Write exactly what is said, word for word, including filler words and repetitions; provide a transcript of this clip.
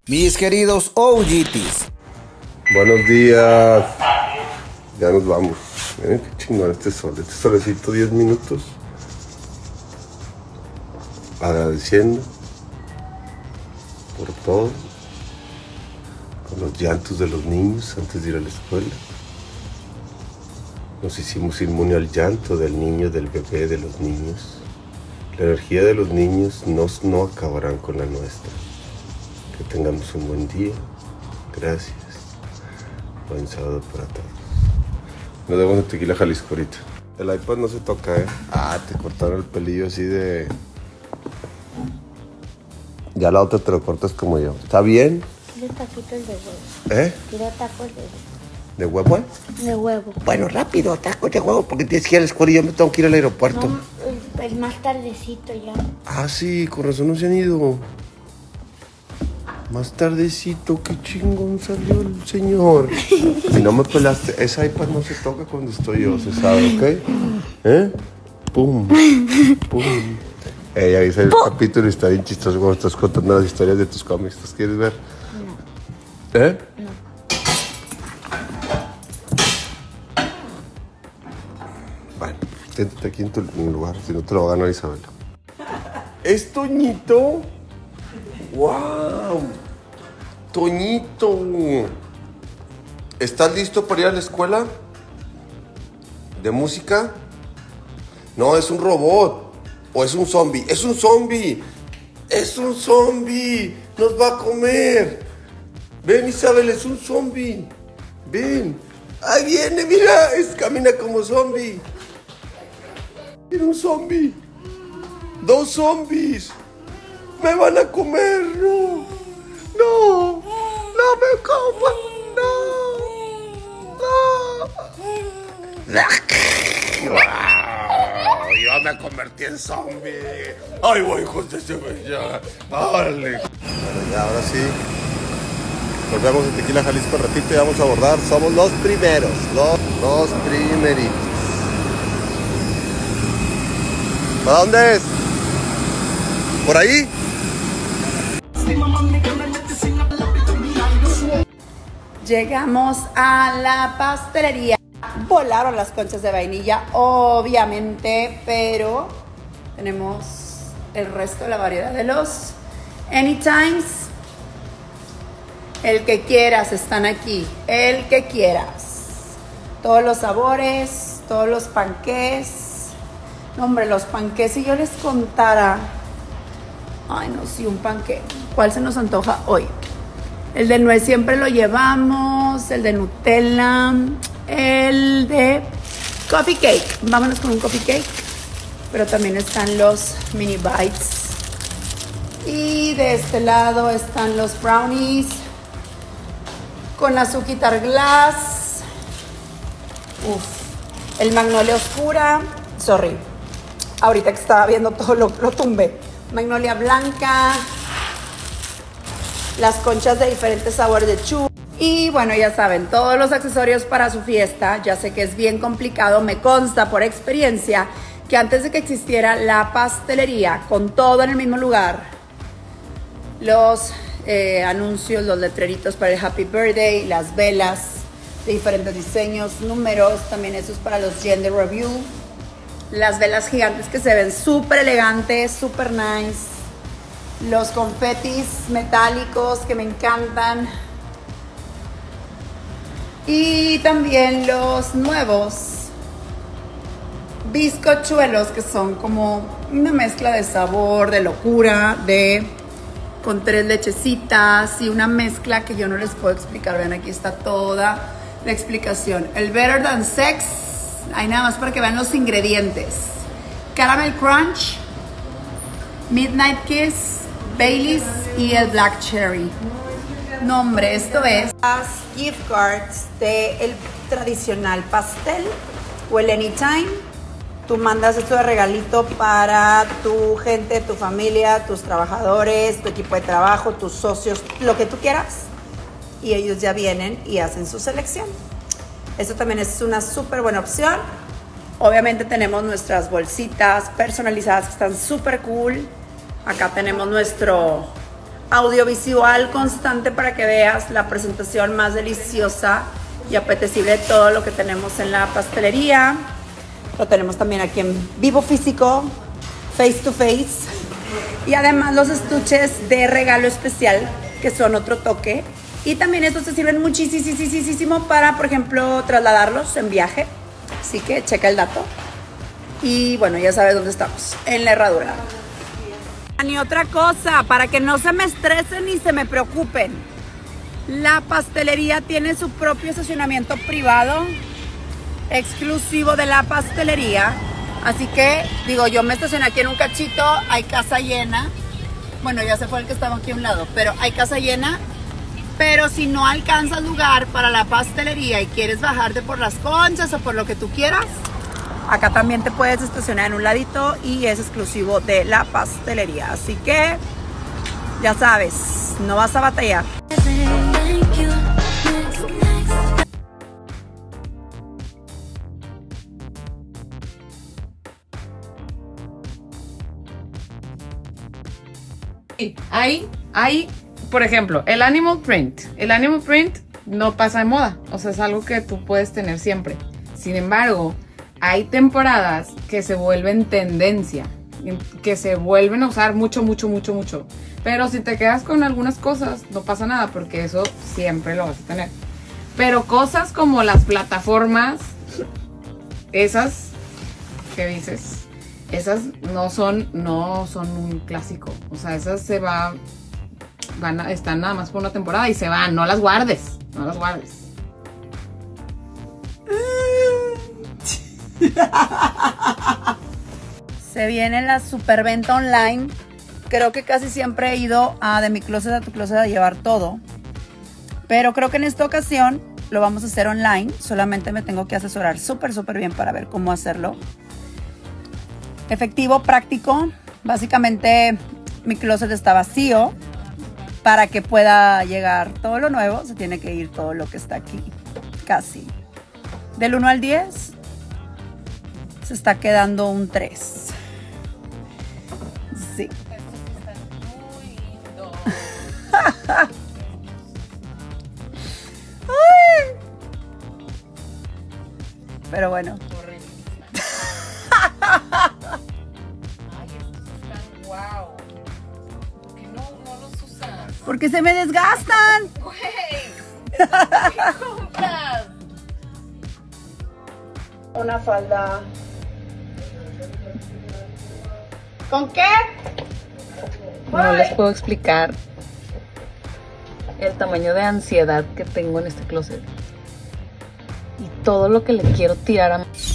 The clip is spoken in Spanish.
Mis queridos O G Ts. Buenos días. Ya nos vamos. Miren qué chingón este sol. Este solecito, diez minutos. Agradeciendo por todo. Con los llantos de los niños antes de ir a la escuela. Nos hicimos inmune al llanto del niño, del bebé, de los niños. La energía de los niños no, no acabarán con la nuestra. Que tengamos un buen día. Gracias. Buen sábado para todos. Nos vemos en Tequila, Jalisco ahorita. El iPad no se toca, ¿eh? Ah, te cortaron el pelillo así de... Ya la otra te lo cortas como yo. ¿Está bien? Quiero taquitos de huevo. ¿Eh? Quiero tacos de huevo. ¿De huevo? De huevo. Bueno, rápido, tacos de huevo, porque tienes que ir a la escuela y yo me tengo que ir al aeropuerto. No, es, es más tardecito ya. Ah, sí, con razón no se han ido. Más tardecito, qué chingón salió el señor. Si no me pelaste, ese iPad no se toca cuando estoy yo, se sabe, ¿ok? ¿Eh? Pum, pum. Eh, ya viste el capítulo y está bien chistoso cuando estás contando las historias de tus cómics. ¿Los quieres ver? No. ¿Eh? No. Bueno, siéntate aquí en tu lugar, si no te lo va a ganar Isabela. ¿Es Toñito? ¡Wow! Toñito. ¿Estás listo para ir a la escuela? ¿De música? No, es un robot. ¿O es un zombie? ¡Es un zombie! ¡Es un zombie! ¡Nos va a comer! Ven, Isabel, es un zombie. Ven. ¡Ahí viene! Mira, es, camina como zombie. Mira un zombie. Dos zombies. ¡Me van a comer! ¡No! ¡No! ¡No me coman! ¡No! ¡No! Yo me convertí en zombie. ¡Ay, voy, hijos de ese güey! ¡Ya! ¡Órale! Bueno, ya, ahora sí. Nos vemos en Tequila, Jalisco, un ratito y vamos a abordar. Somos los primeros. Los, los primeritos. ¿Para dónde es? ¿Por ahí? Llegamos a la pastelería. Volaron las conchas de vainilla, obviamente, pero tenemos el resto de la variedad de los Anytimes. El que quieras están aquí, el que quieras. Todos los sabores, todos los panqués. No, hombre, los panqués, si yo les contara. Ay, no, sí, un panqué. ¿Cuál se nos antoja hoy? El de nuez siempre lo llevamos, el de Nutella, el de coffee cake. Vámonos con un coffee cake. Pero también están los mini bites. Y de este lado están los brownies con azúcar glass. Uf. El magnolia oscura. Sorry. Ahorita que estaba viendo todo lo, lo tumbé. Magnolia blanca. Las conchas de diferentes sabores de chu. Y bueno, ya saben, todos los accesorios para su fiesta. Ya sé que es bien complicado, me consta por experiencia que antes de que existiera la pastelería con todo en el mismo lugar, los eh, anuncios, los letreritos para el Happy Birthday, las velas de diferentes diseños, números, también esos para los gender review, las velas gigantes que se ven súper elegantes, súper nice. Los confetis metálicos que me encantan. Y también los nuevos bizcochuelos, que son como una mezcla de sabor, de locura, de con tres lechecitas y una mezcla que yo no les puedo explicar. Vean, aquí está toda la explicación. El Better Than Sex, ahí nada más para que vean los ingredientes. Caramel Crunch, Midnight Kiss, Baileys y el Black Cherry. No, hombre, esto es las gift cards del tradicional pastel o el Anytime. Tú mandas esto de regalito para tu gente, tu familia, tus trabajadores, tu equipo de trabajo, tus socios, lo que tú quieras. Y ellos ya vienen y hacen su selección. Esto también es una súper buena opción. Obviamente tenemos nuestras bolsitas personalizadas que están súper cool. Acá tenemos nuestro audiovisual constante para que veas la presentación más deliciosa y apetecible de todo lo que tenemos en la pastelería. Lo tenemos también aquí en vivo físico, face to face. Y además los estuches de regalo especial, que son otro toque. Y también estos te sirven muchísimo para, por ejemplo, trasladarlos en viaje. Así que checa el dato. Y bueno, ya sabes dónde estamos, en la herradura. Y otra cosa, para que no se me estresen ni se me preocupen. La pastelería tiene su propio estacionamiento privado, exclusivo de la pastelería. Así que, digo, yo me estacioné aquí en un cachito, hay casa llena. Bueno, ya se fue el que estaba aquí a un lado, pero hay casa llena. Pero si no alcanzas lugar para la pastelería y quieres bajarte por las conchas o por lo que tú quieras, acá también te puedes estacionar en un ladito y es exclusivo de la pastelería. Así que, ya sabes, no vas a batallar. Hay, hay, por ejemplo, el animal print. El animal print no pasa de moda, o sea, es algo que tú puedes tener siempre. Sin embargo, hay temporadas que se vuelven tendencia, que se vuelven a usar mucho, mucho, mucho, mucho. Pero si te quedas con algunas cosas, no pasa nada, porque eso siempre lo vas a tener. Pero cosas como las plataformas, esas, ¿qué dices? Esas no son, no son un clásico. O sea, esas se va, van a, están nada más por una temporada y se van. No las guardes, no las guardes. Se viene la superventa online. Creo que casi siempre he ido a de mi closet a tu closet a llevar todo. Pero creo que en esta ocasión lo vamos a hacer online. Solamente me tengo que asesorar súper, súper bien para ver cómo hacerlo. Efectivo, práctico. Básicamente mi closet está vacío. Para que pueda llegar todo lo nuevo, se tiene que ir todo lo que está aquí. Casi. Del uno al diez, se está quedando un tres. Sí. Ay. Pero bueno. Wow. ¿Por qué no, no los usas? Porque se me desgastan. Güey, ¿qué compras? Una falda. ¿Con qué? No les puedo explicar el tamaño de ansiedad que tengo en este closet y todo lo que le quiero tirar a